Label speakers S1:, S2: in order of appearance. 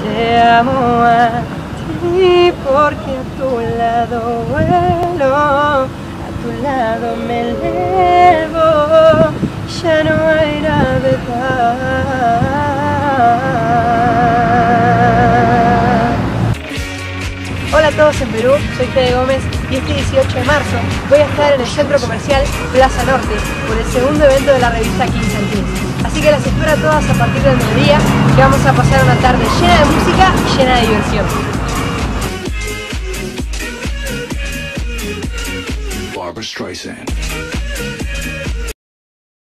S1: Te amo a ti porque a tu lado vuelo, a tu lado me elevo, ya no hay gravedad. Hola a todos en Perú, soy Fede Gómez y este 18 de marzo voy a estar en el centro comercial Plaza Norte por el segundo evento de la revista Kings and Queens. Así que las espero a todas a partir del mediodía, que vamos a pasar una tarde llena de música y llena de diversión.
S2: Barbra Streisand.